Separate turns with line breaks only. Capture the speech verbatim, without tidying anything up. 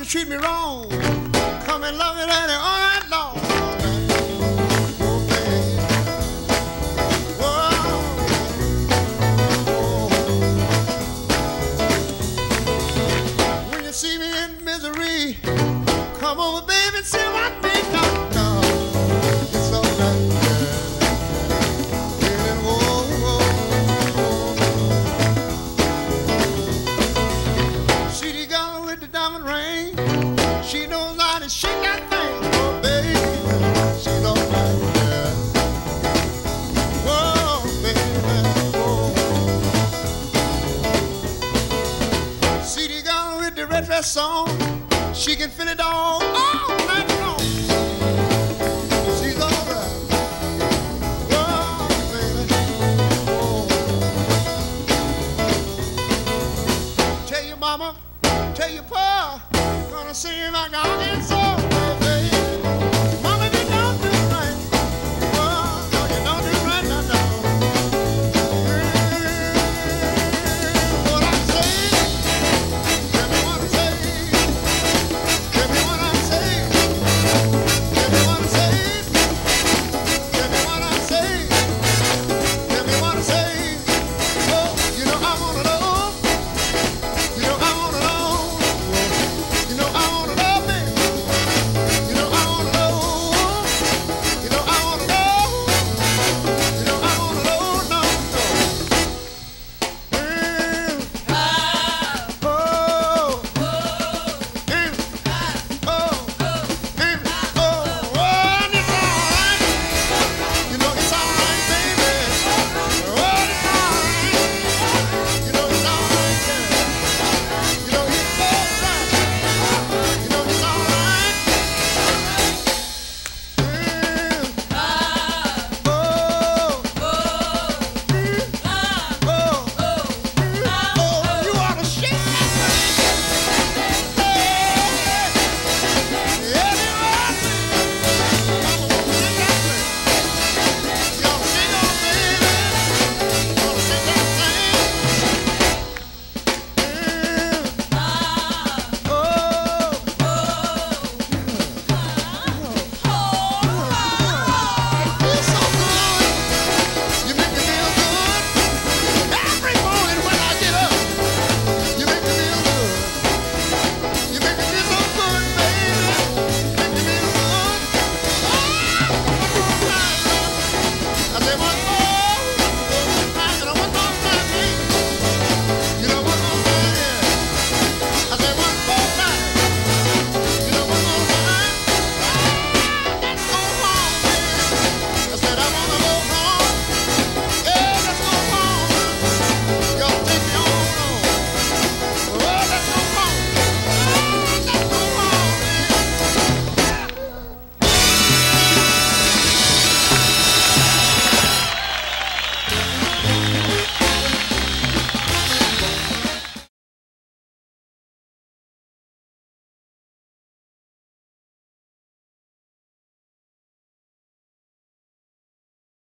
you treat me wrong, come and love me, daddy, all night long. See me in misery, come over, baby, and see what me no, no. It's all right, yeah. And whoa, whoa, whoa. See the girl with the diamond ring, she knows how to shake that thing, oh baby, she's all right, yeah. Whoa, baby, whoa. See the girl with the red dress on, she can feel it all, all night long. She's all right. Whoa, baby. Whoa. Tell your mama, tell your pa, gonna see you like I can so.